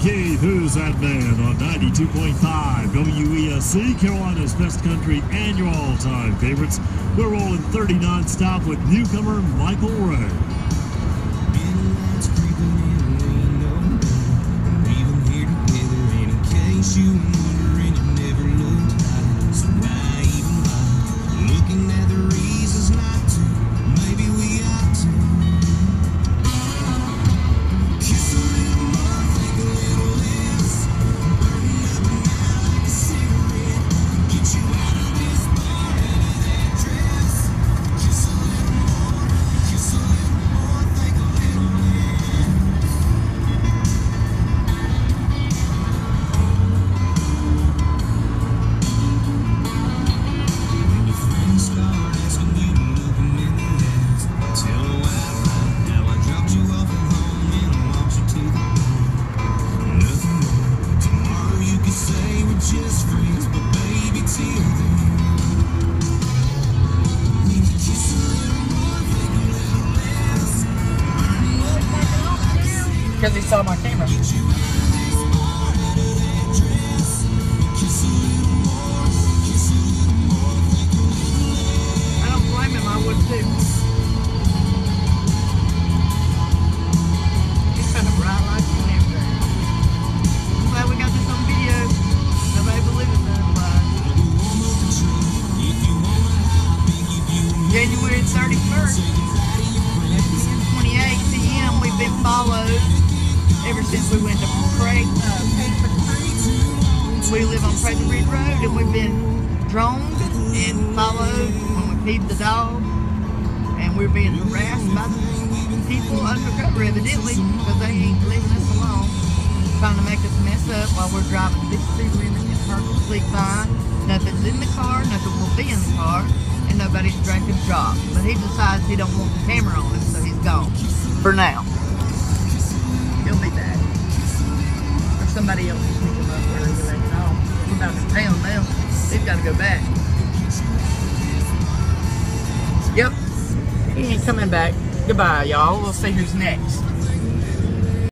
Keith, who's that man, on 92.5 WESC, Carolina's Best Country and your all-time favorites. We're rolling 30 non-stop with newcomer Michael Ray. Because he saw my camera. I don't blame him, I would too. He's got a bright light and everything. I'm glad we got this on video. Nobody believed us otherwise. January 31st, 10:28 p.m. We've been followed ever since we went to we live on Prater Ridge Road, and we've been droned and followed when we feed the dog, and we're being harassed by the people undercover evidently because they ain't leaving us alone, trying to make us mess up while we're driving these two women in perfectly fine. Nothing's in the car, nothing will be in the car, and nobody's drank a drop. But he decides he don't want the camera on him, so he's gone for now. He'll be back. Or somebody else will pick him up wherever they get off. We're about to town now. They've got to go back. Yep. He ain't coming back. Goodbye, y'all. We'll see who's next.